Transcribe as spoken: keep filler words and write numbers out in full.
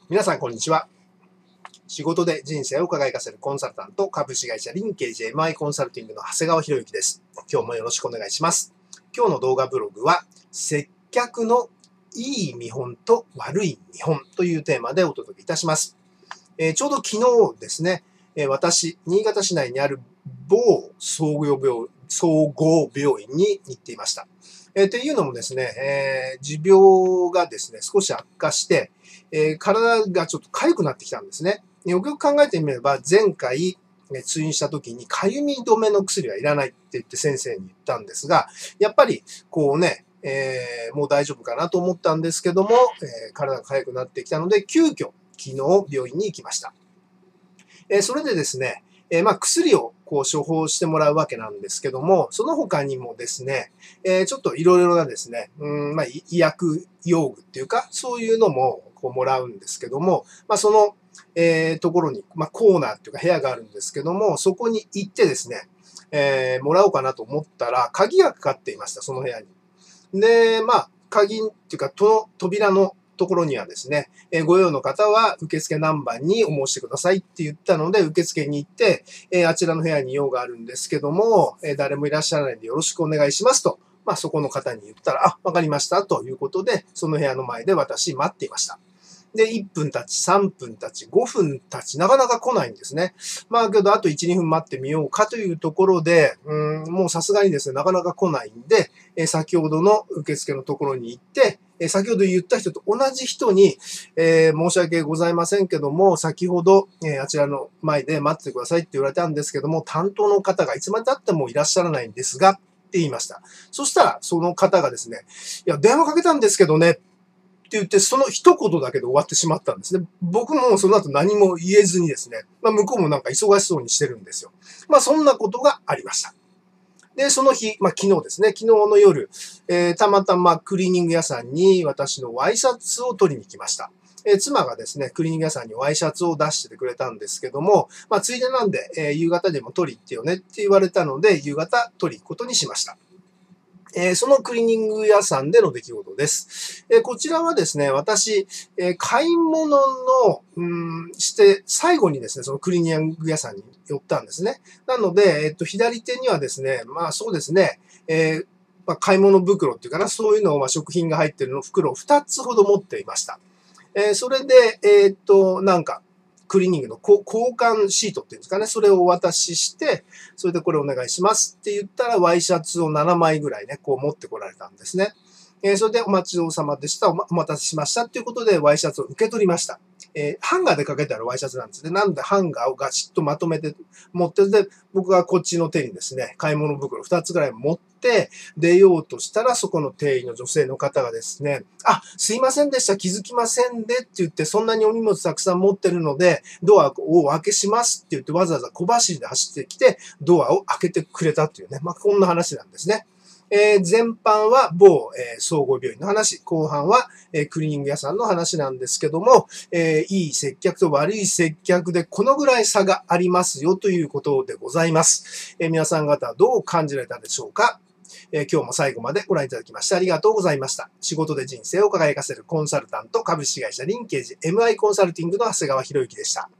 皆さん、こんにちは。仕事で人生を輝かせるコンサルタント、株式会社リンケージ エムアイ コンサルティングの長谷川博之です。今日もよろしくお願いします。今日の動画ブログは、接客のいい見本と悪い見本というテーマでお届けいたします。えー、ちょうど昨日ですね、えー、私、新潟市内にある某総合病、総合病院に行っていました。えー、というのもですね、えー、持病がですね、少し悪化して、えー、体がちょっと痒くなってきたんですね。よくよく考えてみれば、前回、ね、通院した時に痒み止めの薬はいらないって言って先生に言ったんですが、やっぱりこうね、えー、もう大丈夫かなと思ったんですけども、えー、体が痒くなってきたので、急遽昨日病院に行きました。えー、それでですね、えー、まあ薬をこう処方してもらうわけなんですけども、その他にもですね、えー、ちょっといろいろなですね、うんまあ、医薬用具っていうか、そういうのもこうもらうんですけども、まあ、その、えー、ところに、まあ、コーナーっていうか部屋があるんですけども、そこに行ってですね、えー、もらおうかなと思ったら、鍵がかかっていました、その部屋に。で、まあ、鍵っていうか、との扉のところにはですね、えー、ご用の方は受付何番にお申してくださいって言ったので、受付に行って、えー、あちらの部屋に用があるんですけども、えー、誰もいらっしゃらないんでよろしくお願いしますと、まあ、そこの方に言ったら、あ、わかりましたということで、その部屋の前で私待っていました。で、いっぷん経ち、さんぷん経ち、ごふん経ち、なかなか来ないんですね。まあけど、あといち、にふん待ってみようかというところで、うん、もうさすがにですね、なかなか来ないんで、えー、先ほどの受付のところに行って、えー、先ほど言った人と同じ人に、えー、申し訳ございませんけども、先ほど、えー、あちらの前で待ってくださいって言われたんですけども、担当の方がいつまで経ってもいらっしゃらないんですが、って言いました。そしたら、その方がですね、いや、電話かけたんですけどね、って言って、その一言だけで終わってしまったんですね。僕もその後何も言えずにですね、まあ、向こうもなんか忙しそうにしてるんですよ。まあそんなことがありました。で、その日、まあ昨日ですね、昨日の夜、えー、たまたまクリーニング屋さんに私のワイシャツを取りに来ました。えー、妻がですね、クリーニング屋さんにワイシャツを出しててくれたんですけども、まあついでなんで、えー、夕方でも取り行ってよねって言われたので、夕方取り行くことにしました。えー、そのクリーニング屋さんでの出来事です。えー、こちらはですね、私、えー、買い物の、うん、して、最後にですね、そのクリーニング屋さんに寄ったんですね。なので、えっと、左手にはですね、まあそうですね、えーまあ、買い物袋っていうかな、そういうのを、まあ、食品が入ってるの袋をふたつほど持っていました。えー、それで、えー、っと、なんか、クリーニングの交換シートっていうんですかね。それをお渡しして、それでこれお願いしますって言ったら、ワイシャツをななまいぐらいね、こう持ってこられたんですね。えー、それでお待ちどおさまでした。お待たせしましたっていうことで、ワイシャツを受け取りました。えー、ハンガーでかけてあるワイシャツなんですね。なので、ハンガーをガチッとまとめて持って、で、僕がこっちの手にですね、買い物袋ふたつぐらい持って、出ようとしたら、そこの店員の女性の方がですね、あ、すいませんでした、気づきませんでって言って、そんなにお荷物たくさん持ってるので、ドアをお開けしますって言って、わざわざ小走りで走ってきて、ドアを開けてくれたっていうね、まあ、こんな話なんですね。えー、前半は某、えー、総合病院の話、後半は、えー、クリーニング屋さんの話なんですけども、えー、いい接客と悪い接客でこのぐらい差がありますよということでございます。えー、皆さん方はどう感じられたでしょうか？えー、今日も最後までご覧いただきましてありがとうございました。仕事で人生を輝かせるコンサルタント株式会社リンケージ エムアイ コンサルティングの長谷川博之でした。